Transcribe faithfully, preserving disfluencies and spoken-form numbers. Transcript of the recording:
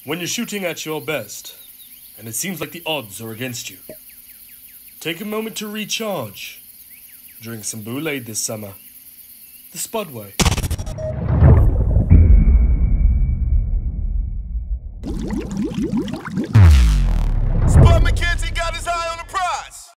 When you're shooting at your best, and it seems like the odds are against you, take a moment to recharge. Drink some Boolaide this summer. The Spud way. Spuddsmckenzie got his eye on the prize.